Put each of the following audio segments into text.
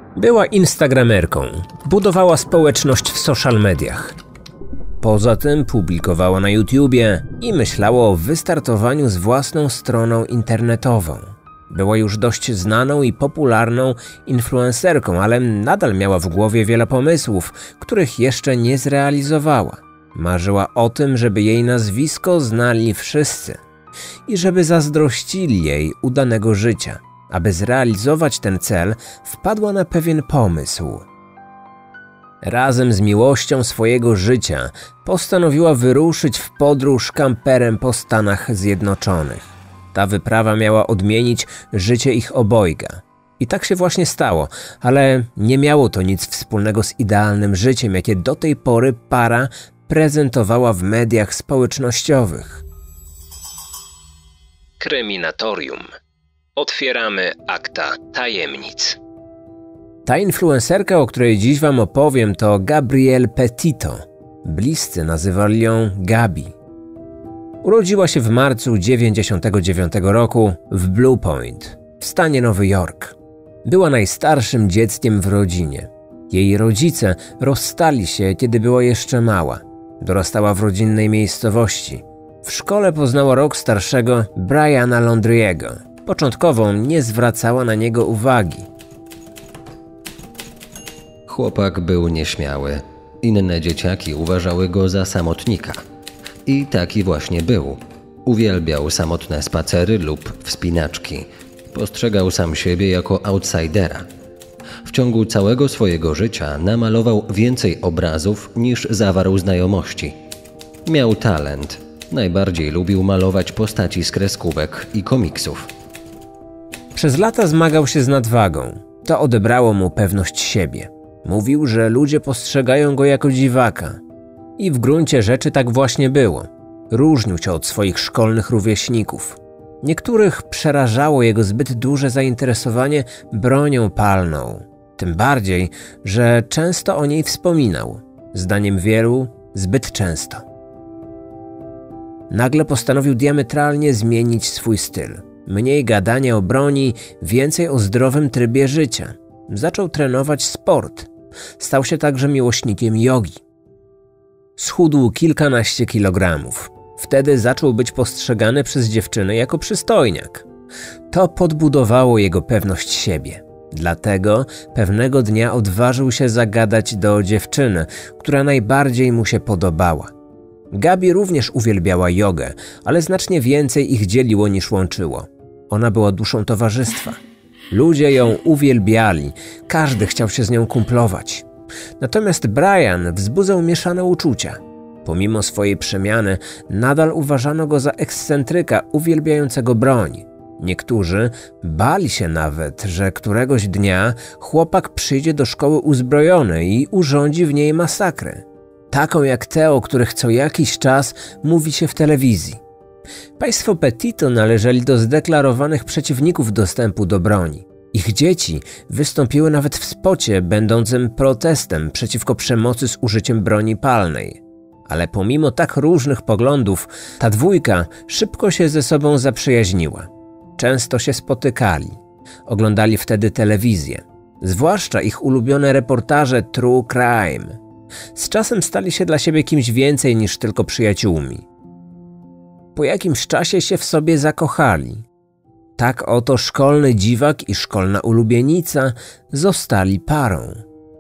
Była instagramerką, budowała społeczność w social mediach. Poza tym publikowała na YouTubie i myślała o wystartowaniu z własną stroną internetową. Była już dość znaną i popularną influencerką, ale nadal miała w głowie wiele pomysłów, których jeszcze nie zrealizowała. Marzyła o tym, żeby jej nazwisko znali wszyscy i żeby zazdrościli jej udanego życia. Aby zrealizować ten cel, wpadła na pewien pomysł. Razem z miłością swojego życia postanowiła wyruszyć w podróż kamperem po Stanach Zjednoczonych. Ta wyprawa miała odmienić życie ich obojga. I tak się właśnie stało, ale nie miało to nic wspólnego z idealnym życiem, jakie do tej pory para prezentowała w mediach społecznościowych. Kryminatorium. Otwieramy akta tajemnic. Ta influencerka, o której dziś wam opowiem, to Gabrielle Petito. Bliscy nazywali ją Gabi. Urodziła się w marcu 1999 roku w Blue Point, w stanie Nowy Jork. Była najstarszym dzieckiem w rodzinie. Jej rodzice rozstali się, kiedy była jeszcze mała. Dorastała w rodzinnej miejscowości. W szkole poznała rok starszego Briana Laundriego. Początkowo nie zwracała na niego uwagi. Chłopak był nieśmiały. Inne dzieciaki uważały go za samotnika. I taki właśnie był. Uwielbiał samotne spacery lub wspinaczki. Postrzegał sam siebie jako outsidera. W ciągu całego swojego życia namalował więcej obrazów niż zawarł znajomości. Miał talent. Najbardziej lubił malować postaci z kreskówek i komiksów. Przez lata zmagał się z nadwagą. To odebrało mu pewność siebie. Mówił, że ludzie postrzegają go jako dziwaka. I w gruncie rzeczy tak właśnie było. Różnił się od swoich szkolnych rówieśników. Niektórych przerażało jego zbyt duże zainteresowanie bronią palną. Tym bardziej, że często o niej wspominał. Zdaniem wielu, zbyt często. Nagle postanowił diametralnie zmienić swój styl. Mniej gadania o broni, więcej o zdrowym trybie życia. Zaczął trenować sport. Stał się także miłośnikiem jogi. Schudł kilkanaście kilogramów. Wtedy zaczął być postrzegany przez dziewczyny jako przystojniak. To podbudowało jego pewność siebie. Dlatego pewnego dnia odważył się zagadać do dziewczyny, która najbardziej mu się podobała. Gabi również uwielbiała jogę, ale znacznie więcej ich dzieliło niż łączyło. Ona była duszą towarzystwa. Ludzie ją uwielbiali, każdy chciał się z nią kumplować. Natomiast Brian wzbudzał mieszane uczucia. Pomimo swojej przemiany nadal uważano go za ekscentryka uwielbiającego broń. Niektórzy bali się nawet, że któregoś dnia chłopak przyjdzie do szkoły uzbrojony i urządzi w niej masakrę. Taką jak te, o których co jakiś czas mówi się w telewizji. Państwo Petito należeli do zdeklarowanych przeciwników dostępu do broni. Ich dzieci wystąpiły nawet w spocie będącym protestem przeciwko przemocy z użyciem broni palnej. Ale pomimo tak różnych poglądów, ta dwójka szybko się ze sobą zaprzyjaźniła. Często się spotykali. Oglądali wtedy telewizję. Zwłaszcza ich ulubione reportaże True Crime. Z czasem stali się dla siebie kimś więcej niż tylko przyjaciółmi. Po jakimś czasie się w sobie zakochali. Tak oto szkolny dziwak i szkolna ulubienica zostali parą.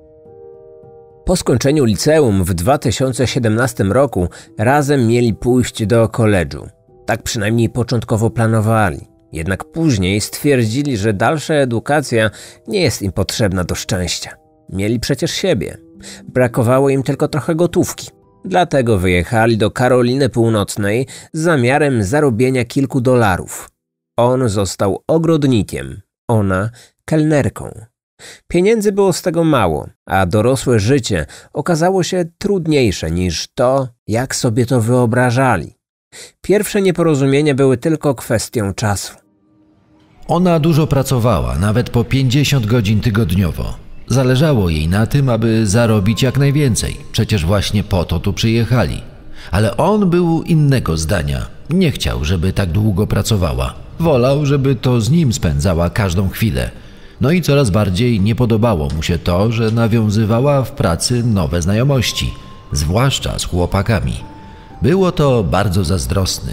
Po skończeniu liceum w 2017 roku razem mieli pójść do koledżu. Tak przynajmniej początkowo planowali. Jednak później stwierdzili, że dalsza edukacja nie jest im potrzebna do szczęścia. Mieli przecież siebie. Brakowało im tylko trochę gotówki. Dlatego wyjechali do Karoliny Północnej z zamiarem zarobienia kilku dolarów. On został ogrodnikiem, ona kelnerką. Pieniędzy było z tego mało, a dorosłe życie okazało się trudniejsze niż to, jak sobie to wyobrażali. Pierwsze nieporozumienia były tylko kwestią czasu. Ona dużo pracowała, nawet po 50 godzin tygodniowo. Zależało jej na tym, aby zarobić jak najwięcej. Przecież właśnie po to tu przyjechali. Ale on był innego zdania. Nie chciał, żeby tak długo pracowała. Wolał, żeby to z nim spędzała każdą chwilę. No i coraz bardziej nie podobało mu się to, że nawiązywała w pracy nowe znajomości, zwłaszcza z chłopakami. Było to bardzo zazdrosny.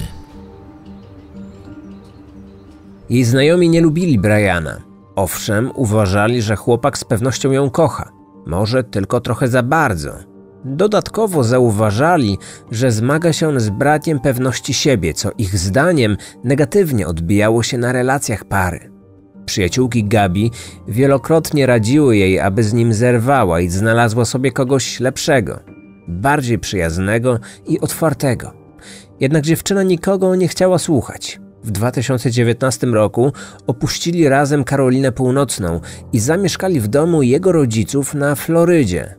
Jej znajomi nie lubili Briana. Owszem, uważali, że chłopak z pewnością ją kocha. Może tylko trochę za bardzo. Dodatkowo zauważali, że zmaga się on z brakiem pewności siebie, co ich zdaniem negatywnie odbijało się na relacjach pary. Przyjaciółki Gabi wielokrotnie radziły jej, aby z nim zerwała i znalazła sobie kogoś lepszego, bardziej przyjaznego i otwartego. Jednak dziewczyna nikogo nie chciała słuchać. W 2019 roku opuścili razem Karolinę Północną i zamieszkali w domu jego rodziców na Florydzie.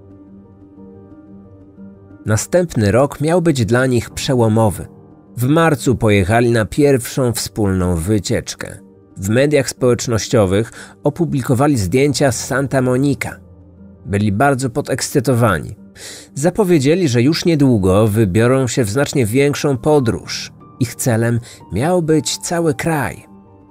Następny rok miał być dla nich przełomowy. W marcu pojechali na pierwszą wspólną wycieczkę. W mediach społecznościowych opublikowali zdjęcia z Santa Monica. Byli bardzo podekscytowani. Zapowiedzieli, że już niedługo wybiorą się w znacznie większą podróż. Ich celem miał być cały kraj.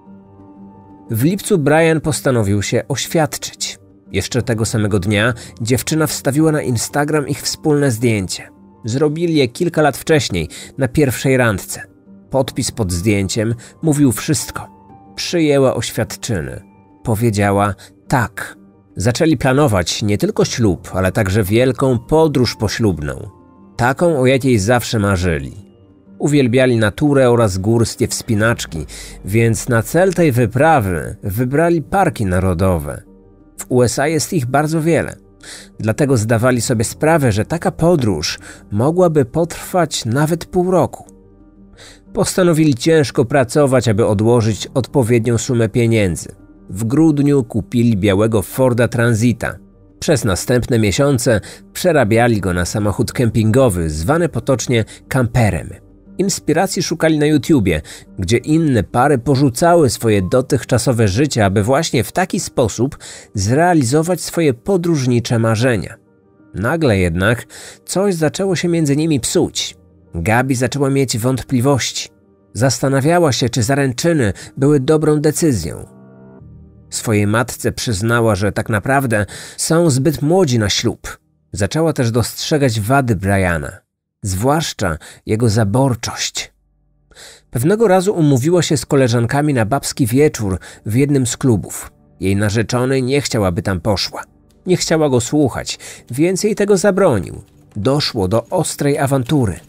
W lipcu Brian postanowił się oświadczyć. Jeszcze tego samego dnia dziewczyna wstawiła na Instagram ich wspólne zdjęcie. Zrobili je kilka lat wcześniej, na pierwszej randce. Podpis pod zdjęciem mówił wszystko. Przyjęła oświadczyny. Powiedziała tak. Zaczęli planować nie tylko ślub, ale także wielką podróż poślubną. Taką, o jakiej zawsze marzyli. Uwielbiali naturę oraz górskie wspinaczki, więc na cel tej wyprawy wybrali parki narodowe. W USA jest ich bardzo wiele. Dlatego zdawali sobie sprawę, że taka podróż mogłaby potrwać nawet pół roku. Postanowili ciężko pracować, aby odłożyć odpowiednią sumę pieniędzy. W grudniu kupili białego Forda Transita. Przez następne miesiące przerabiali go na samochód kempingowy, zwany potocznie kamperem. Inspiracji szukali na YouTubie, gdzie inne pary porzucały swoje dotychczasowe życie, aby właśnie w taki sposób zrealizować swoje podróżnicze marzenia. Nagle jednak coś zaczęło się między nimi psuć. Gabi zaczęła mieć wątpliwości. Zastanawiała się, czy zaręczyny były dobrą decyzją. Swojej matce przyznała, że tak naprawdę są zbyt młodzi na ślub. Zaczęła też dostrzegać wady Briana, zwłaszcza jego zaborczość. Pewnego razu umówiła się z koleżankami na babski wieczór w jednym z klubów. Jej narzeczony nie chciał, aby tam poszła. Nie chciała go słuchać, więc jej tego zabronił. Doszło do ostrej awantury.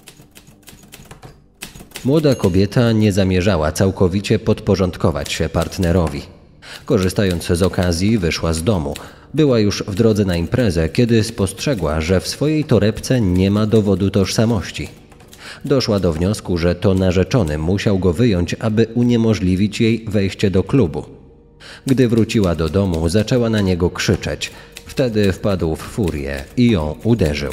Młoda kobieta nie zamierzała całkowicie podporządkować się partnerowi. Korzystając z okazji, wyszła z domu. Była już w drodze na imprezę, kiedy spostrzegła, że w swojej torebce nie ma dowodu tożsamości. Doszła do wniosku, że to narzeczony musiał go wyjąć, aby uniemożliwić jej wejście do klubu. Gdy wróciła do domu, zaczęła na niego krzyczeć. Wtedy wpadł w furię i ją uderzył.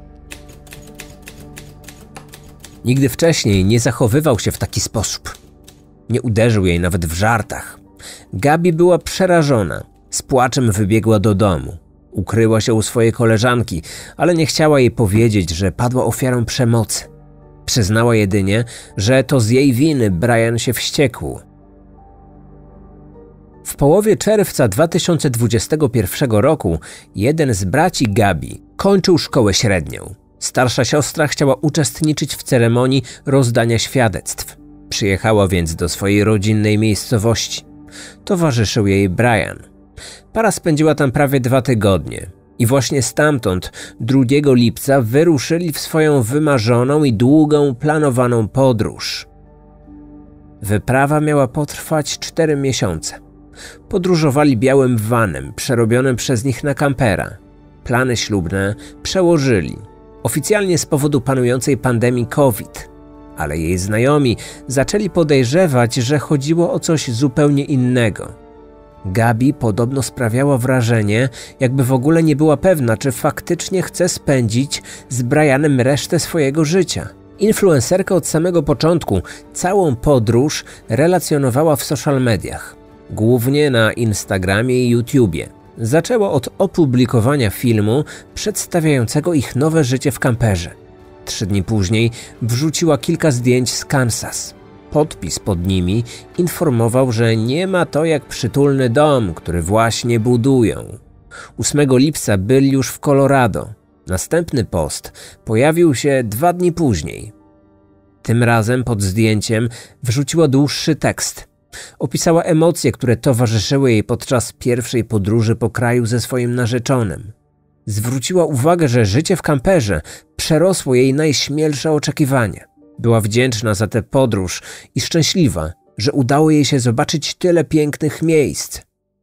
Nigdy wcześniej nie zachowywał się w taki sposób. Nie uderzył jej nawet w żartach. Gabi była przerażona. Z płaczem wybiegła do domu. Ukryła się u swojej koleżanki, ale nie chciała jej powiedzieć, że padła ofiarą przemocy. Przyznała jedynie, że to z jej winy Brian się wściekł. W połowie czerwca 2021 roku jeden z braci Gabi kończył szkołę średnią. Starsza siostra chciała uczestniczyć w ceremonii rozdania świadectw. Przyjechała więc do swojej rodzinnej miejscowości. Towarzyszył jej Brian. Para spędziła tam prawie 2 tygodnie. I właśnie stamtąd 2 lipca wyruszyli w swoją wymarzoną i długą, planowaną podróż. Wyprawa miała potrwać 4 miesiące. Podróżowali białym vanem, przerobionym przez nich na kampera. Plany ślubne przełożyli. Oficjalnie z powodu panującej pandemii COVID. Ale jej znajomi zaczęli podejrzewać, że chodziło o coś zupełnie innego. Gabi podobno sprawiała wrażenie, jakby w ogóle nie była pewna, czy faktycznie chce spędzić z Brianem resztę swojego życia. Influencerka od samego początku całą podróż relacjonowała w social mediach, głównie na Instagramie i YouTubie. Zaczęła od opublikowania filmu przedstawiającego ich nowe życie w kamperze. 3 dni później wrzuciła kilka zdjęć z Kansas. Podpis pod nimi informował, że nie ma to jak przytulny dom, który właśnie budują. 8 lipca byli już w Colorado. Następny post pojawił się 2 dni później. Tym razem pod zdjęciem wrzuciła dłuższy tekst. Opisała emocje, które towarzyszyły jej podczas pierwszej podróży po kraju ze swoim narzeczonym. Zwróciła uwagę, że życie w kamperze przerosło jej najśmielsze oczekiwania. Była wdzięczna za tę podróż i szczęśliwa, że udało jej się zobaczyć tyle pięknych miejsc.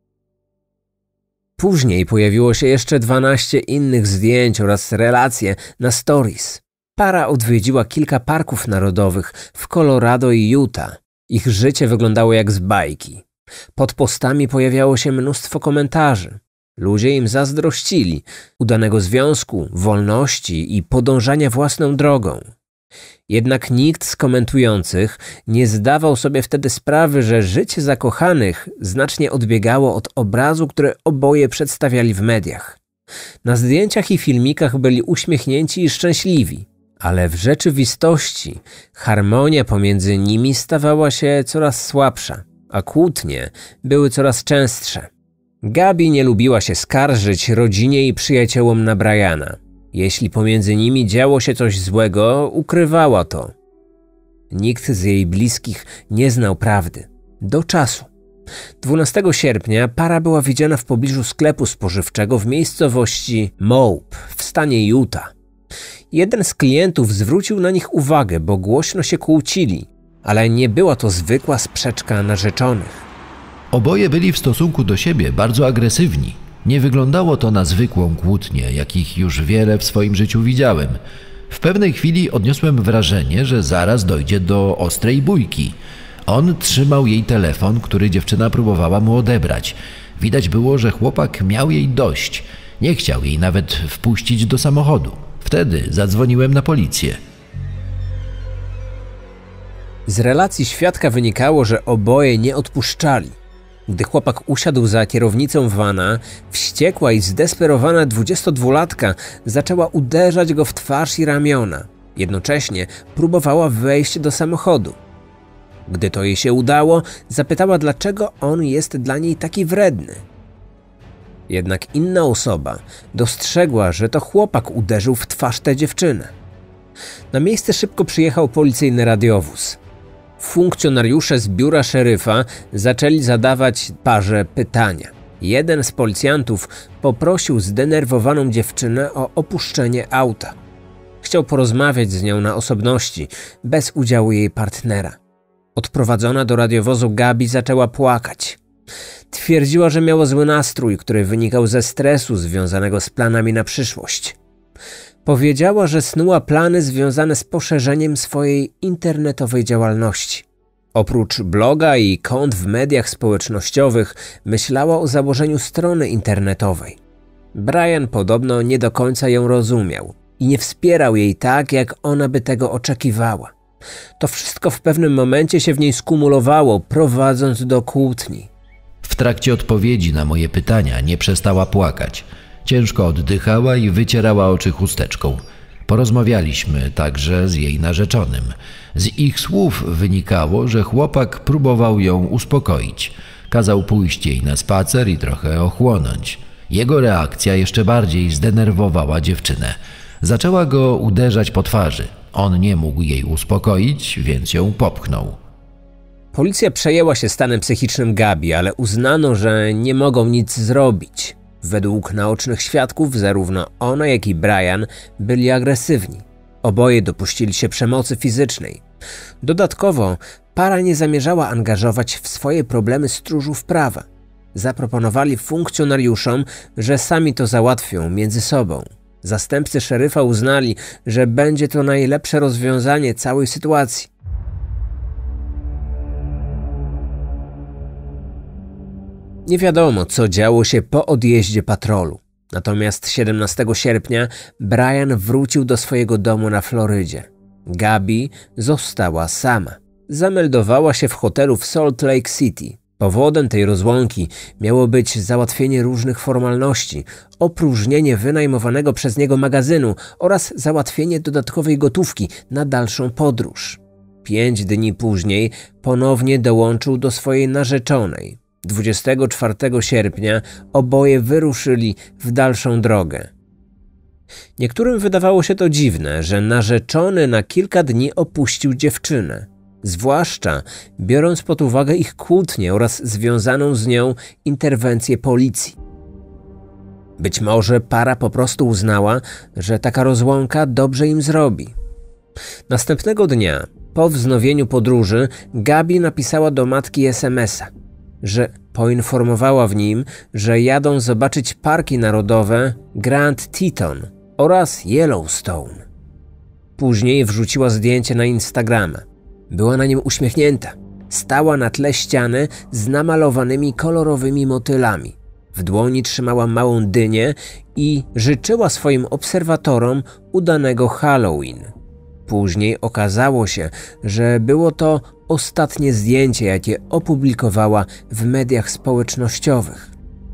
Później pojawiło się jeszcze 12 innych zdjęć oraz relacje na stories. Para odwiedziła kilka parków narodowych w Colorado i Utah. Ich życie wyglądało jak z bajki. Pod postami pojawiało się mnóstwo komentarzy. Ludzie im zazdrościli udanego związku, wolności i podążania własną drogą. Jednak nikt z komentujących nie zdawał sobie wtedy sprawy, że życie zakochanych znacznie odbiegało od obrazu, który oboje przedstawiali w mediach. Na zdjęciach i filmikach byli uśmiechnięci i szczęśliwi, ale w rzeczywistości harmonia pomiędzy nimi stawała się coraz słabsza, a kłótnie były coraz częstsze. Gabi nie lubiła się skarżyć rodzinie i przyjaciołom na Briana. Jeśli pomiędzy nimi działo się coś złego, ukrywała to. Nikt z jej bliskich nie znał prawdy. Do czasu. 12 sierpnia para była widziana w pobliżu sklepu spożywczego w miejscowości Moab w stanie Utah. Jeden z klientów zwrócił na nich uwagę, bo głośno się kłócili, ale nie była to zwykła sprzeczka narzeczonych. Oboje byli w stosunku do siebie bardzo agresywni. Nie wyglądało to na zwykłą kłótnię, jakich już wiele w swoim życiu widziałem. W pewnej chwili odniosłem wrażenie, że zaraz dojdzie do ostrej bójki. On trzymał jej telefon, który dziewczyna próbowała mu odebrać. Widać było, że chłopak miał jej dość. Nie chciał jej nawet wpuścić do samochodu. Wtedy zadzwoniłem na policję. Z relacji świadka wynikało, że oboje nie odpuszczali. Gdy chłopak usiadł za kierownicą vana, wściekła i zdesperowana 22-latka zaczęła uderzać go w twarz i ramiona. Jednocześnie próbowała wejść do samochodu. Gdy to jej się udało, zapytała, dlaczego on jest dla niej taki wredny. Jednak inna osoba dostrzegła, że to chłopak uderzył w twarz tę dziewczynę. Na miejsce szybko przyjechał policyjny radiowóz. Funkcjonariusze z biura szeryfa zaczęli zadawać parze pytania. Jeden z policjantów poprosił zdenerwowaną dziewczynę o opuszczenie auta. Chciał porozmawiać z nią na osobności, bez udziału jej partnera. Odprowadzona do radiowozu Gabi zaczęła płakać. Twierdziła, że miała zły nastrój, który wynikał ze stresu związanego z planami na przyszłość. Powiedziała, że snuła plany związane z poszerzeniem swojej internetowej działalności. Oprócz bloga i kont w mediach społecznościowych myślała o założeniu strony internetowej. Brian podobno nie do końca ją rozumiał i nie wspierał jej tak, jak ona by tego oczekiwała. To wszystko w pewnym momencie się w niej skumulowało, prowadząc do kłótni. W trakcie odpowiedzi na moje pytania nie przestała płakać. Ciężko oddychała i wycierała oczy chusteczką. Porozmawialiśmy także z jej narzeczonym. Z ich słów wynikało, że chłopak próbował ją uspokoić. Kazał pójść jej na spacer i trochę ochłonąć. Jego reakcja jeszcze bardziej zdenerwowała dziewczynę. Zaczęła go uderzać po twarzy. On nie mógł jej uspokoić, więc ją popchnął. Policja przejęła się stanem psychicznym Gabi, ale uznano, że nie mogą nic zrobić. Według naocznych świadków zarówno ona, jak i Brian byli agresywni. Oboje dopuścili się przemocy fizycznej. Dodatkowo para nie zamierzała angażować w swoje problemy stróżów prawa. Zaproponowali funkcjonariuszom, że sami to załatwią między sobą. Zastępcy szeryfa uznali, że będzie to najlepsze rozwiązanie całej sytuacji. Nie wiadomo, co działo się po odjeździe patrolu. Natomiast 17 sierpnia Brian wrócił do swojego domu na Florydzie. Gabi została sama. Zameldowała się w hotelu w Salt Lake City. Powodem tej rozłąki miało być załatwienie różnych formalności, opróżnienie wynajmowanego przez niego magazynu oraz załatwienie dodatkowej gotówki na dalszą podróż. 5 dni później ponownie dołączył do swojej narzeczonej. 24 sierpnia oboje wyruszyli w dalszą drogę. Niektórym wydawało się to dziwne, że narzeczony na kilka dni opuścił dziewczynę, zwłaszcza biorąc pod uwagę ich kłótnię oraz związaną z nią interwencję policji. Być może para po prostu uznała, że taka rozłąka dobrze im zrobi. Następnego dnia, po wznowieniu podróży, Gabi napisała do matki SMS-a, że poinformowała w nim, że jadą zobaczyć parki narodowe Grand Teton oraz Yellowstone. Później wrzuciła zdjęcie na Instagrama. Była na nim uśmiechnięta. Stała na tle ściany z namalowanymi kolorowymi motylami. W dłoni trzymała małą dynię i życzyła swoim obserwatorom udanego Halloween. Później okazało się, że było to ostatnie zdjęcie, jakie opublikowała w mediach społecznościowych.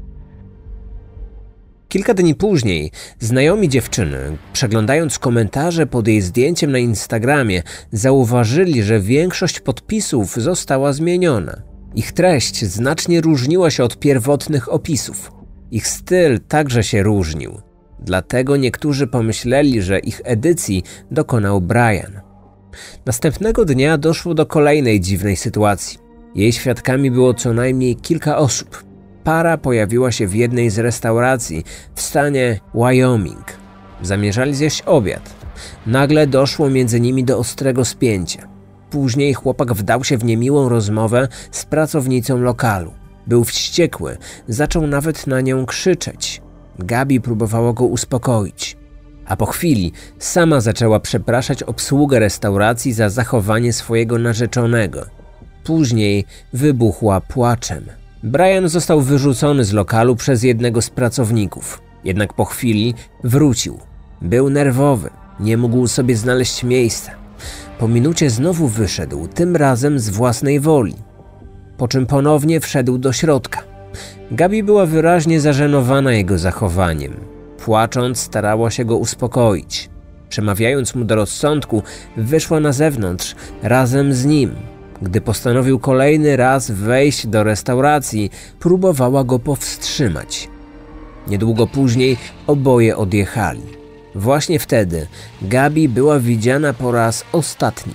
Kilka dni później znajomi dziewczyny, przeglądając komentarze pod jej zdjęciem na Instagramie, zauważyli, że większość podpisów została zmieniona. Ich treść znacznie różniła się od pierwotnych opisów. Ich styl także się różnił. Dlatego niektórzy pomyśleli, że ich edycji dokonał Brian. Następnego dnia doszło do kolejnej dziwnej sytuacji. Jej świadkami było co najmniej kilka osób. Para pojawiła się w jednej z restauracji w stanie Wyoming. Zamierzali zjeść obiad. Nagle doszło między nimi do ostrego spięcia. Później chłopak wdał się w niemiłą rozmowę z pracownicą lokalu. Był wściekły, zaczął nawet na nią krzyczeć. Gabi próbowała go uspokoić. A po chwili sama zaczęła przepraszać obsługę restauracji za zachowanie swojego narzeczonego. Później wybuchła płaczem. Brian został wyrzucony z lokalu przez jednego z pracowników. Jednak po chwili wrócił. Był nerwowy, nie mógł sobie znaleźć miejsca. Po minucie znowu wyszedł, tym razem z własnej woli. Po czym ponownie wszedł do środka. Gabi była wyraźnie zażenowana jego zachowaniem. Płacząc, starała się go uspokoić. Przemawiając mu do rozsądku, wyszła na zewnątrz razem z nim. Gdy postanowił kolejny raz wejść do restauracji, próbowała go powstrzymać. Niedługo później oboje odjechali. Właśnie wtedy Gabi była widziana po raz ostatni.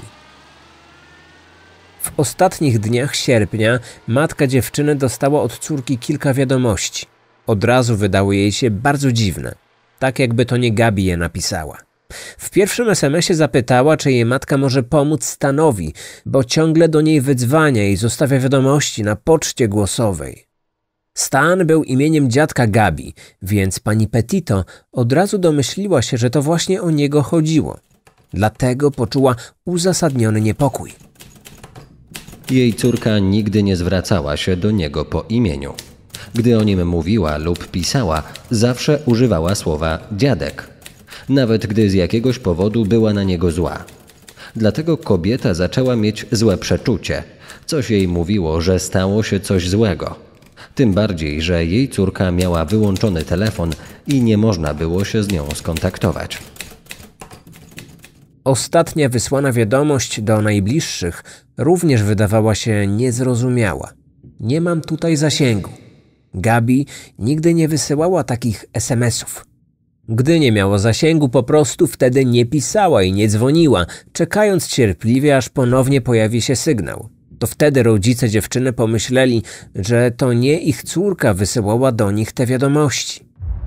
W ostatnich dniach sierpnia matka dziewczyny dostała od córki kilka wiadomości. Od razu wydały jej się bardzo dziwne, tak jakby to nie Gabi je napisała. W pierwszym SMS-ie zapytała, czy jej matka może pomóc Stanowi, bo ciągle do niej wydzwania i zostawia wiadomości na poczcie głosowej. Stan był imieniem dziadka Gabi, więc pani Petito od razu domyśliła się, że to właśnie o niego chodziło. Dlatego poczuła uzasadniony niepokój. Jej córka nigdy nie zwracała się do niego po imieniu. Gdy o nim mówiła lub pisała, zawsze używała słowa dziadek, nawet gdy z jakiegoś powodu była na niego zła. Dlatego kobieta zaczęła mieć złe przeczucie. Coś jej mówiło, że stało się coś złego. Tym bardziej, że jej córka miała wyłączony telefon i nie można było się z nią skontaktować. Ostatnia wysłana wiadomość do najbliższych również wydawała się niezrozumiała. Nie mam tutaj zasięgu. Gabi nigdy nie wysyłała takich SMS-ów. Gdy nie miała zasięgu, po prostu wtedy nie pisała i nie dzwoniła, czekając cierpliwie, aż ponownie pojawi się sygnał. To wtedy rodzice dziewczyny pomyśleli, że to nie ich córka wysyłała do nich te wiadomości.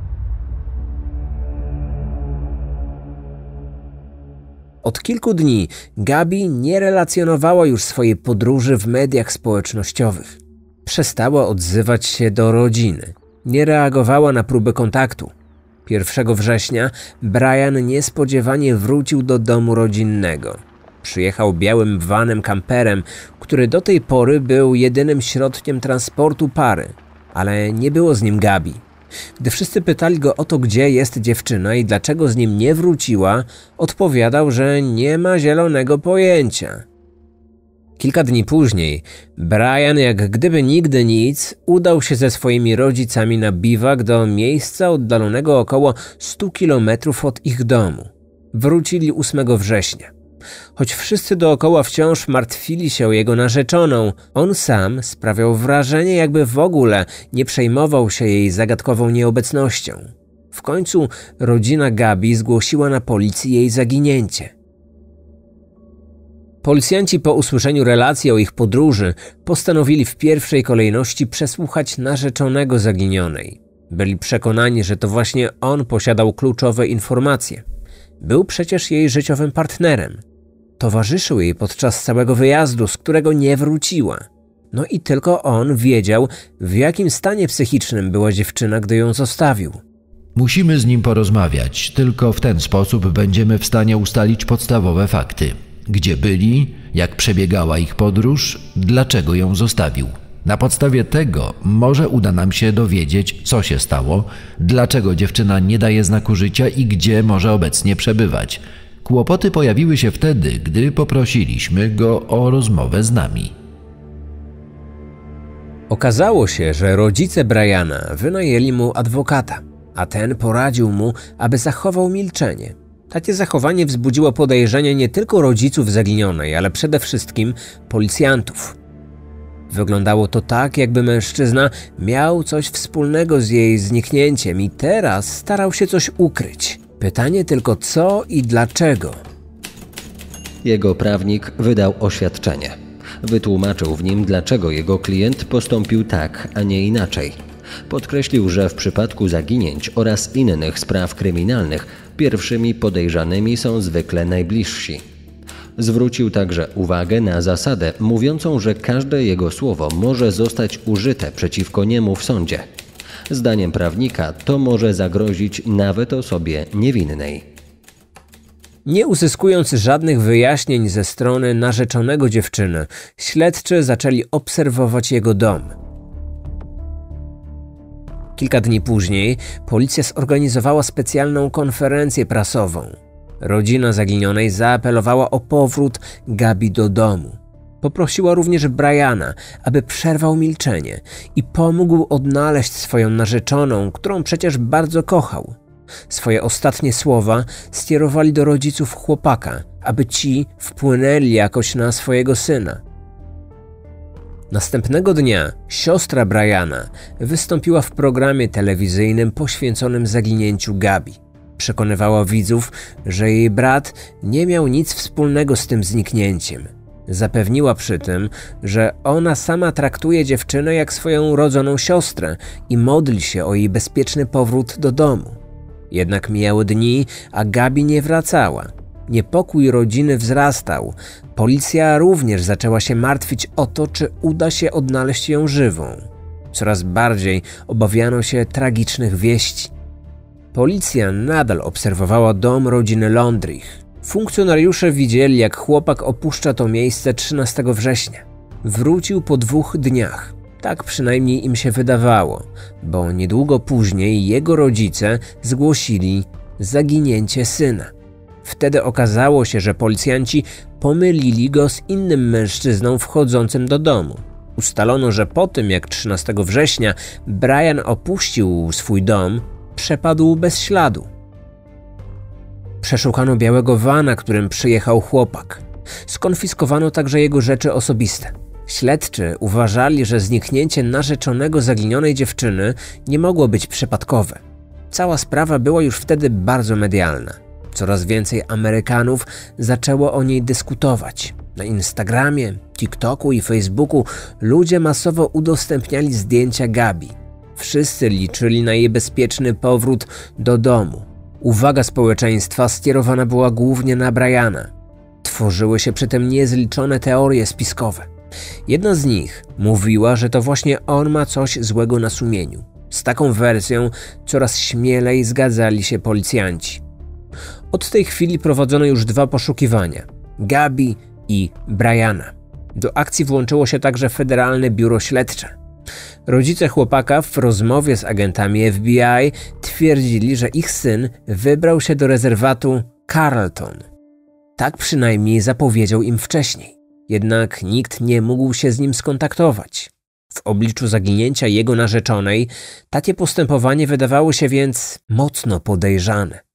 Od kilku dni Gabi nie relacjonowała już swojej podróży w mediach społecznościowych. Przestała odzywać się do rodziny. Nie reagowała na próby kontaktu. 1 września Brian niespodziewanie wrócił do domu rodzinnego. Przyjechał białym vanem kamperem, który do tej pory był jedynym środkiem transportu pary, ale nie było z nim Gabi. Gdy wszyscy pytali go o to, gdzie jest dziewczyna i dlaczego z nim nie wróciła, odpowiadał, że nie ma zielonego pojęcia. Kilka dni później Brian, jak gdyby nigdy nic, udał się ze swoimi rodzicami na biwak do miejsca oddalonego około 100 km od ich domu. Wrócili 8 września. Choć wszyscy dookoła wciąż martwili się o jego narzeczoną, on sam sprawiał wrażenie, jakby w ogóle nie przejmował się jej zagadkową nieobecnością. W końcu rodzina Gabi zgłosiła na policji jej zaginięcie. Policjanci po usłyszeniu relacji o ich podróży postanowili w pierwszej kolejności przesłuchać narzeczonego zaginionej. Byli przekonani, że to właśnie on posiadał kluczowe informacje. Był przecież jej życiowym partnerem. Towarzyszył jej podczas całego wyjazdu, z którego nie wróciła. No i tylko on wiedział, w jakim stanie psychicznym była dziewczyna, gdy ją zostawił. Musimy z nim porozmawiać, tylko w ten sposób będziemy w stanie ustalić podstawowe fakty. Gdzie byli, jak przebiegała ich podróż, dlaczego ją zostawił. Na podstawie tego może uda nam się dowiedzieć, co się stało, dlaczego dziewczyna nie daje znaku życia i gdzie może obecnie przebywać. Kłopoty pojawiły się wtedy, gdy poprosiliśmy go o rozmowę z nami. Okazało się, że rodzice Briana wynajęli mu adwokata, a ten poradził mu, aby zachował milczenie. Takie zachowanie wzbudziło podejrzenia nie tylko rodziców zaginionej, ale przede wszystkim policjantów. Wyglądało to tak, jakby mężczyzna miał coś wspólnego z jej zniknięciem i teraz starał się coś ukryć. Pytanie tylko co i dlaczego. Jego prawnik wydał oświadczenie. Wytłumaczył w nim, dlaczego jego klient postąpił tak, a nie inaczej. Podkreślił, że w przypadku zaginięć oraz innych spraw kryminalnych pierwszymi podejrzanymi są zwykle najbliżsi. Zwrócił także uwagę na zasadę mówiącą, że każde jego słowo może zostać użyte przeciwko niemu w sądzie. Zdaniem prawnika to może zagrozić nawet osobie niewinnej. Nie uzyskując żadnych wyjaśnień ze strony narzeczonego dziewczyny, śledczy zaczęli obserwować jego dom. Kilka dni później policja zorganizowała specjalną konferencję prasową. Rodzina zaginionej zaapelowała o powrót Gabi do domu. Poprosiła również Briana, aby przerwał milczenie i pomógł odnaleźć swoją narzeczoną, którą przecież bardzo kochał. Swoje ostatnie słowa skierowali do rodziców chłopaka, aby ci wpłynęli jakoś na swojego syna. Następnego dnia siostra Briana wystąpiła w programie telewizyjnym poświęconym zaginięciu Gabi. Przekonywała widzów, że jej brat nie miał nic wspólnego z tym zniknięciem. Zapewniła przy tym, że ona sama traktuje dziewczynę jak swoją rodzoną siostrę i modli się o jej bezpieczny powrót do domu. Jednak mijały dni, a Gabi nie wracała. Niepokój rodziny wzrastał. Policja również zaczęła się martwić o to, czy uda się odnaleźć ją żywą. Coraz bardziej obawiano się tragicznych wieści. Policja nadal obserwowała dom rodziny Londrich. Funkcjonariusze widzieli, jak chłopak opuszcza to miejsce 13 września. Wrócił po 2 dniach. Tak przynajmniej im się wydawało, bo niedługo później jego rodzice zgłosili zaginięcie syna. Wtedy okazało się, że policjanci pomylili go z innym mężczyzną wchodzącym do domu. Ustalono, że po tym jak 13 września Brian opuścił swój dom, przepadł bez śladu. Przeszukano białego vana, którym przyjechał chłopak. Skonfiskowano także jego rzeczy osobiste. Śledczy uważali, że zniknięcie narzeczonego zaginionej dziewczyny nie mogło być przypadkowe. Cała sprawa była już wtedy bardzo medialna. Coraz więcej Amerykanów zaczęło o niej dyskutować. Na Instagramie, TikToku i Facebooku ludzie masowo udostępniali zdjęcia Gabi. Wszyscy liczyli na jej bezpieczny powrót do domu. Uwaga społeczeństwa skierowana była głównie na Briana. Tworzyły się przy tym niezliczone teorie spiskowe. Jedna z nich mówiła, że to właśnie on ma coś złego na sumieniu. Z taką wersją coraz śmielej zgadzali się policjanci. Od tej chwili prowadzono już 2 poszukiwania – Gabi i Briana. Do akcji włączyło się także Federalne Biuro Śledcze. Rodzice chłopaka w rozmowie z agentami FBI twierdzili, że ich syn wybrał się do rezerwatu Carlton. Tak przynajmniej zapowiedział im wcześniej. Jednak nikt nie mógł się z nim skontaktować. W obliczu zaginięcia jego narzeczonej takie postępowanie wydawało się więc mocno podejrzane.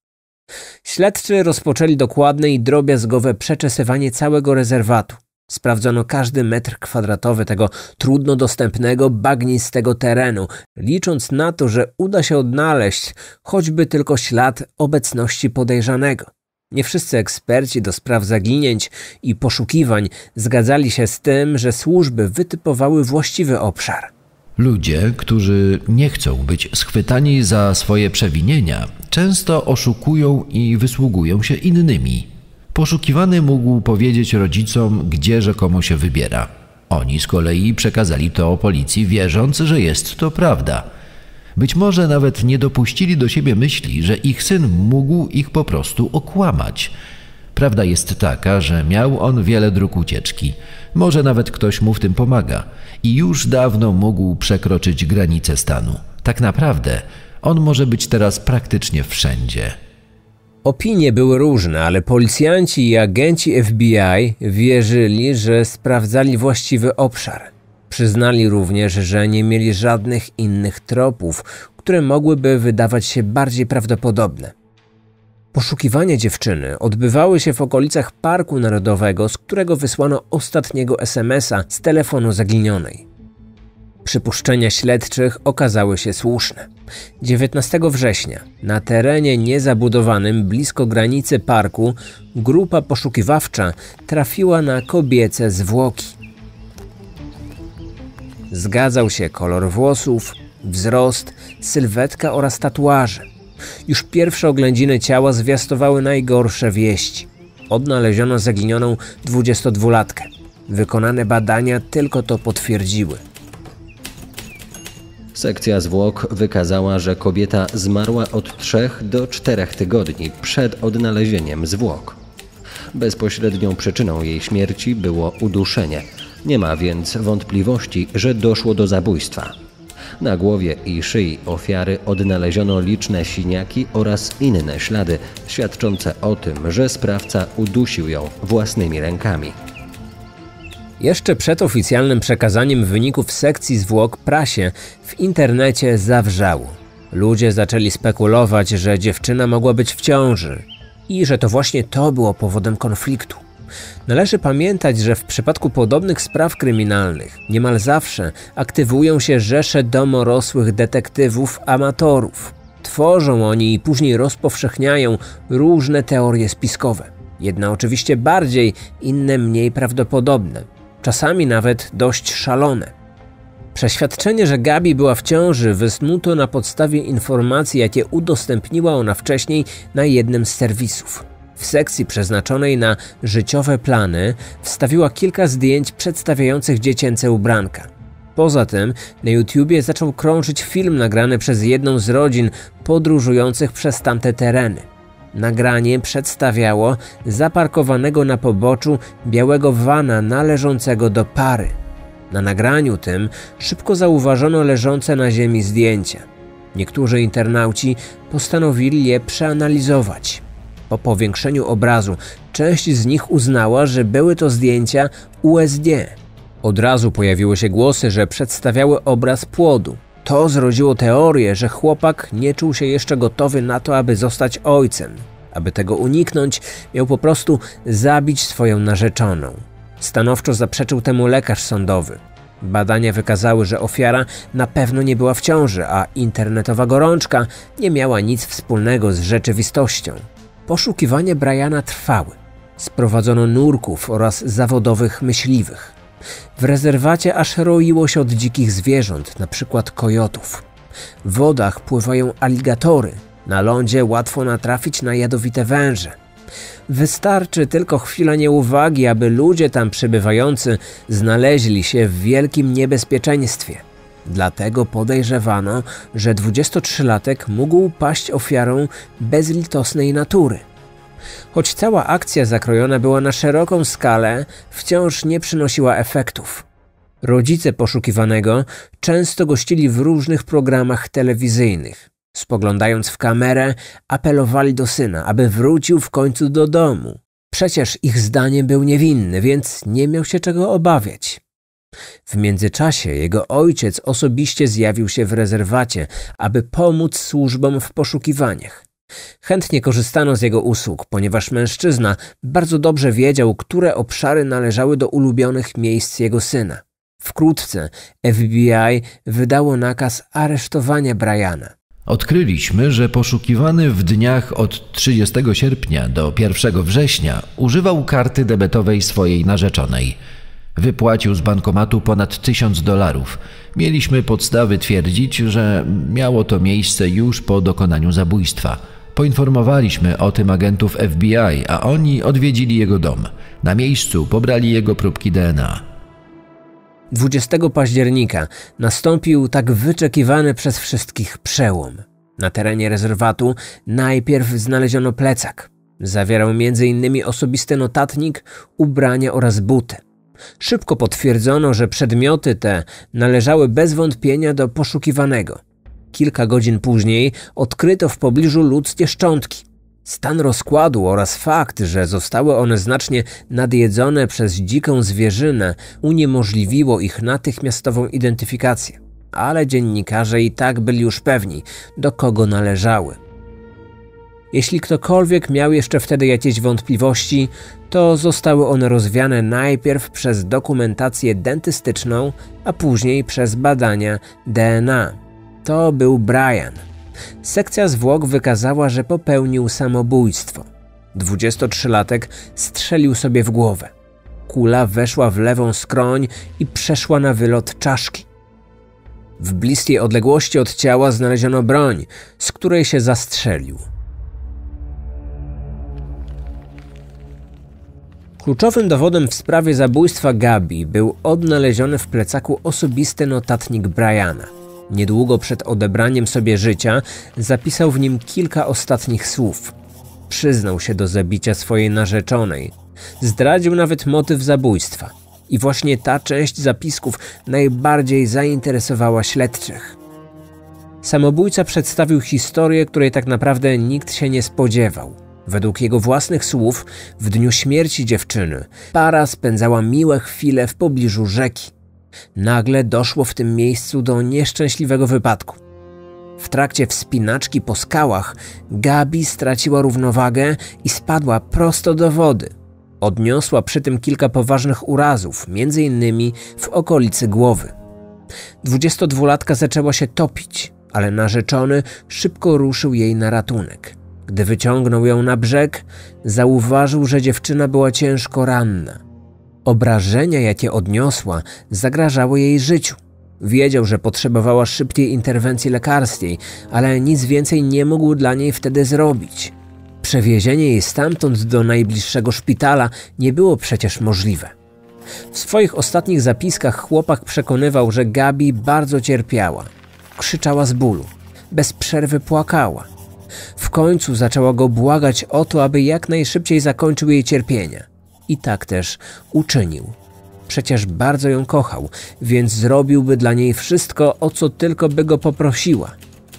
Śledczy rozpoczęli dokładne i drobiazgowe przeczesywanie całego rezerwatu. Sprawdzono każdy metr kwadratowy tego trudno dostępnego, bagnistego terenu, licząc na to, że uda się odnaleźć choćby tylko ślad obecności podejrzanego. Nie wszyscy eksperci do spraw zaginięć i poszukiwań zgadzali się z tym, że służby wytypowały właściwy obszar. Ludzie, którzy nie chcą być schwytani za swoje przewinienia, często oszukują i wysługują się innymi. Poszukiwany mógł powiedzieć rodzicom, gdzie rzekomo się wybiera. Oni z kolei przekazali to policji, wierząc, że jest to prawda. Być może nawet nie dopuścili do siebie myśli, że ich syn mógł ich po prostu okłamać. Prawda jest taka, że miał on wiele dróg ucieczki. Może nawet ktoś mu w tym pomaga. I już dawno mógł przekroczyć granice stanu. Tak naprawdę on może być teraz praktycznie wszędzie. Opinie były różne, ale policjanci i agenci FBI wierzyli, że sprawdzali właściwy obszar. Przyznali również, że nie mieli żadnych innych tropów, które mogłyby wydawać się bardziej prawdopodobne. Poszukiwania dziewczyny odbywały się w okolicach Parku Narodowego, z którego wysłano ostatniego SMS-a z telefonu zaginionej. Przypuszczenia śledczych okazały się słuszne. 19 września na terenie niezabudowanym blisko granicy parku grupa poszukiwawcza trafiła na kobiece zwłoki. Zgadzał się kolor włosów, wzrost, sylwetka oraz tatuaże. Już pierwsze oględziny ciała zwiastowały najgorsze wieści. Odnaleziono zaginioną 22-latkę. Wykonane badania tylko to potwierdziły. Sekcja zwłok wykazała, że kobieta zmarła od 3 do 4 tygodni przed odnalezieniem zwłok. Bezpośrednią przyczyną jej śmierci było uduszenie. Nie ma więc wątpliwości, że doszło do zabójstwa. Na głowie i szyi ofiary odnaleziono liczne siniaki oraz inne ślady świadczące o tym, że sprawca udusił ją własnymi rękami. Jeszcze przed oficjalnym przekazaniem wyników sekcji zwłok prasie w internecie zawrzało. Ludzie zaczęli spekulować, że dziewczyna mogła być w ciąży i że to właśnie to było powodem konfliktu. Należy pamiętać, że w przypadku podobnych spraw kryminalnych niemal zawsze aktywują się rzesze domorosłych detektywów amatorów. Tworzą oni i później rozpowszechniają różne teorie spiskowe. Jedne oczywiście bardziej, inne mniej prawdopodobne. Czasami nawet dość szalone. Przeświadczenie, że Gabi była w ciąży, wysnuto na podstawie informacji, jakie udostępniła ona wcześniej na jednym z serwisów. W sekcji przeznaczonej na życiowe plany wstawiła kilka zdjęć przedstawiających dziecięce ubranka. Poza tym na YouTubie zaczął krążyć film nagrany przez jedną z rodzin podróżujących przez tamte tereny. Nagranie przedstawiało zaparkowanego na poboczu białego vana należącego do pary. Na nagraniu tym szybko zauważono leżące na ziemi zdjęcia. Niektórzy internauci postanowili je przeanalizować. Po powiększeniu obrazu część z nich uznała, że były to zdjęcia USG. Od razu pojawiły się głosy, że przedstawiały obraz płodu. To zrodziło teorię, że chłopak nie czuł się jeszcze gotowy na to, aby zostać ojcem. Aby tego uniknąć, miał po prostu zabić swoją narzeczoną. Stanowczo zaprzeczył temu lekarz sądowy. Badania wykazały, że ofiara na pewno nie była w ciąży, a internetowa gorączka nie miała nic wspólnego z rzeczywistością. Poszukiwania Briana trwały. Sprowadzono nurków oraz zawodowych myśliwych. W rezerwacie aż roiło się od dzikich zwierząt, np. kojotów. W wodach pływają aligatory. Na lądzie łatwo natrafić na jadowite węże. Wystarczy tylko chwila nieuwagi, aby ludzie tam przebywający znaleźli się w wielkim niebezpieczeństwie. Dlatego podejrzewano, że 23-latek mógł paść ofiarą bezlitosnej natury. Choć cała akcja zakrojona była na szeroką skalę, wciąż nie przynosiła efektów. Rodzice poszukiwanego często gościli w różnych programach telewizyjnych. Spoglądając w kamerę, apelowali do syna, aby wrócił w końcu do domu. Przecież ich zdaniem był niewinny, więc nie miał się czego obawiać. W międzyczasie jego ojciec osobiście zjawił się w rezerwacie, aby pomóc służbom w poszukiwaniach. Chętnie korzystano z jego usług, ponieważ mężczyzna bardzo dobrze wiedział, które obszary należały do ulubionych miejsc jego syna. Wkrótce FBI wydało nakaz aresztowania Briana. Odkryliśmy, że poszukiwany w dniach od 30 sierpnia do 1 września używał karty debetowej swojej narzeczonej. Wypłacił z bankomatu ponad $1000. Mieliśmy podstawy twierdzić, że miało to miejsce już po dokonaniu zabójstwa. Poinformowaliśmy o tym agentów FBI, a oni odwiedzili jego dom. Na miejscu pobrali jego próbki DNA. 20 października nastąpił tak wyczekiwany przez wszystkich przełom. Na terenie rezerwatu najpierw znaleziono plecak. Zawierał m.in. osobisty notatnik, ubrania oraz buty. Szybko potwierdzono, że przedmioty te należały bez wątpienia do poszukiwanego. Kilka godzin później odkryto w pobliżu ludzkie szczątki. Stan rozkładu oraz fakt, że zostały one znacznie nadjedzone przez dziką zwierzynę, uniemożliwiło ich natychmiastową identyfikację. Ale dziennikarze i tak byli już pewni, do kogo należały. Jeśli ktokolwiek miał jeszcze wtedy jakieś wątpliwości, to zostały one rozwiane najpierw przez dokumentację dentystyczną, a później przez badania DNA. To był Brian. Sekcja zwłok wykazała, że popełnił samobójstwo. 23-latek strzelił sobie w głowę. Kula weszła w lewą skroń i przeszła na wylot czaszki. W bliskiej odległości od ciała znaleziono broń, z której się zastrzelił. Kluczowym dowodem w sprawie zabójstwa Gabi był odnaleziony w plecaku osobisty notatnik Briana. Niedługo przed odebraniem sobie życia zapisał w nim kilka ostatnich słów. Przyznał się do zabicia swojej narzeczonej. Zdradził nawet motyw zabójstwa. I właśnie ta część zapisków najbardziej zainteresowała śledczych. Samobójca przedstawił historię, której tak naprawdę nikt się nie spodziewał. Według jego własnych słów, w dniu śmierci dziewczyny para spędzała miłe chwile w pobliżu rzeki. Nagle doszło w tym miejscu do nieszczęśliwego wypadku. W trakcie wspinaczki po skałach Gabi straciła równowagę i spadła prosto do wody. Odniosła przy tym kilka poważnych urazów, m.in. w okolicy głowy. 22-latka zaczęła się topić, ale narzeczony szybko ruszył jej na ratunek. Gdy wyciągnął ją na brzeg, zauważył, że dziewczyna była ciężko ranna. Obrażenia, jakie odniosła, zagrażały jej życiu. Wiedział, że potrzebowała szybkiej interwencji lekarskiej, ale nic więcej nie mógł dla niej wtedy zrobić. Przewiezienie jej stamtąd do najbliższego szpitala nie było przecież możliwe. W swoich ostatnich zapiskach chłopak przekonywał, że Gabi bardzo cierpiała. Krzyczała z bólu, bez przerwy płakała. W końcu zaczęła go błagać o to, aby jak najszybciej zakończył jej cierpienia. I tak też uczynił. Przecież bardzo ją kochał, więc zrobiłby dla niej wszystko, o co tylko by go poprosiła.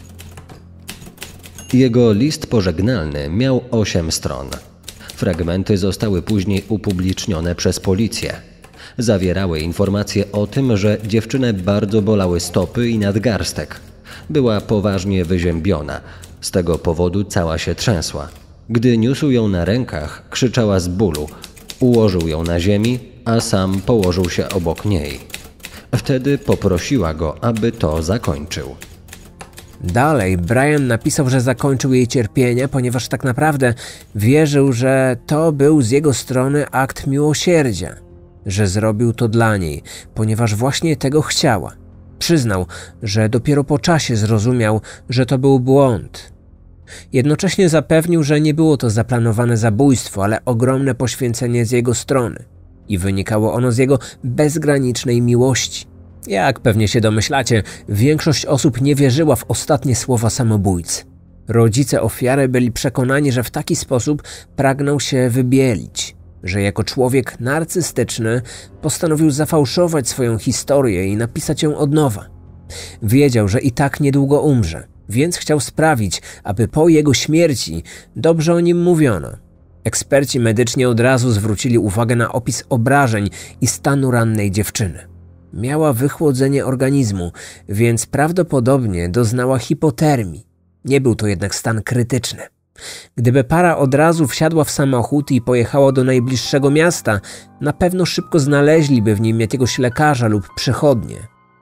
Jego list pożegnalny miał 8 stron. Fragmenty zostały później upublicznione przez policję. Zawierały informacje o tym, że dziewczynę bardzo bolały stopy i nadgarstek. Była poważnie wyziębiona. Z tego powodu cała się trzęsła. Gdy niósł ją na rękach, krzyczała z bólu. Ułożył ją na ziemi, a sam położył się obok niej. Wtedy poprosiła go, aby to zakończył. Dalej Brian napisał, że zakończył jej cierpienie, ponieważ tak naprawdę wierzył, że to był z jego strony akt miłosierdzia, że zrobił to dla niej, ponieważ właśnie tego chciała. Przyznał, że dopiero po czasie zrozumiał, że to był błąd. Jednocześnie zapewnił, że nie było to zaplanowane zabójstwo, ale ogromne poświęcenie z jego strony i wynikało ono z jego bezgranicznej miłości. Jak pewnie się domyślacie, większość osób nie wierzyła w ostatnie słowa samobójcy. Rodzice ofiary byli przekonani, że w taki sposób pragnął się wybielić, że jako człowiek narcystyczny postanowił zafałszować swoją historię i napisać ją od nowa. Wiedział, że i tak niedługo umrze, więc chciał sprawić, aby po jego śmierci dobrze o nim mówiono. Eksperci medyczni od razu zwrócili uwagę na opis obrażeń i stanu rannej dziewczyny. Miała wychłodzenie organizmu, więc prawdopodobnie doznała hipotermii. Nie był to jednak stan krytyczny. Gdyby para od razu wsiadła w samochód i pojechała do najbliższego miasta, na pewno szybko znaleźliby w nim jakiegoś lekarza lub przychodnię.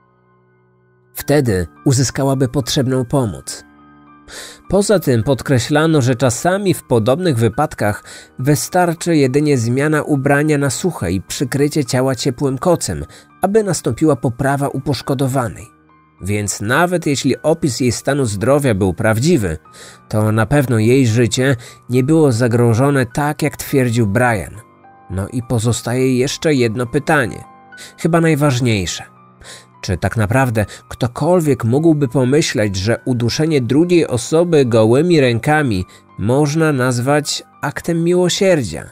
Wtedy uzyskałaby potrzebną pomoc. Poza tym podkreślano, że czasami w podobnych wypadkach wystarczy jedynie zmiana ubrania na suche i przykrycie ciała ciepłym kocem, aby nastąpiła poprawa u poszkodowanej. Więc nawet jeśli opis jej stanu zdrowia był prawdziwy, to na pewno jej życie nie było zagrożone tak, jak twierdził Brian. No i pozostaje jeszcze jedno pytanie, chyba najważniejsze. Czy tak naprawdę ktokolwiek mógłby pomyśleć, że uduszenie drugiej osoby gołymi rękami można nazwać aktem miłosierdzia?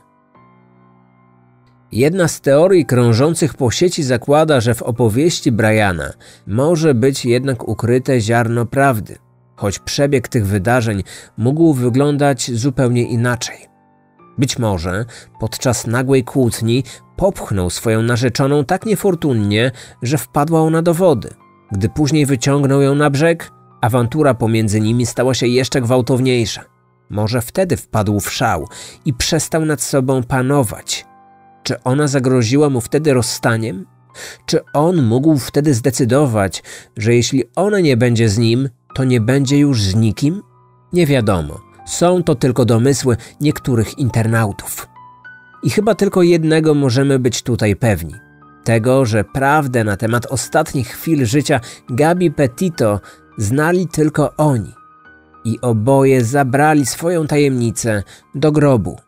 Jedna z teorii krążących po sieci zakłada, że w opowieści Briana może być jednak ukryte ziarno prawdy, choć przebieg tych wydarzeń mógł wyglądać zupełnie inaczej. Być może podczas nagłej kłótni popchnął swoją narzeczoną tak niefortunnie, że wpadła ona do wody. Gdy później wyciągnął ją na brzeg, awantura pomiędzy nimi stała się jeszcze gwałtowniejsza. Może wtedy wpadł w szał i przestał nad sobą panować. Czy ona zagroziła mu wtedy rozstaniem? Czy on mógł wtedy zdecydować, że jeśli ona nie będzie z nim, to nie będzie już z nikim? Nie wiadomo. Są to tylko domysły niektórych internautów. I chyba tylko jednego możemy być tutaj pewni. Tego, że prawdę na temat ostatnich chwil życia Gabby Petito znali tylko oni. I oboje zabrali swoją tajemnicę do grobu.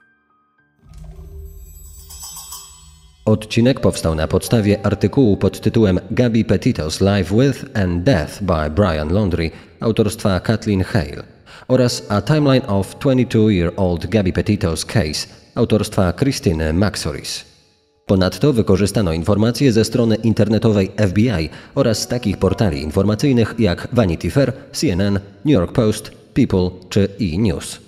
Odcinek powstał na podstawie artykułu pod tytułem Gabby Petito's Life with and Death by Brian Laundrie autorstwa Kathleen Hale oraz A Timeline of 22-year-old Gabby Petito's Case autorstwa Christine Maxoris. Ponadto wykorzystano informacje ze strony internetowej FBI oraz z takich portali informacyjnych jak Vanity Fair, CNN, New York Post, People czy E! News.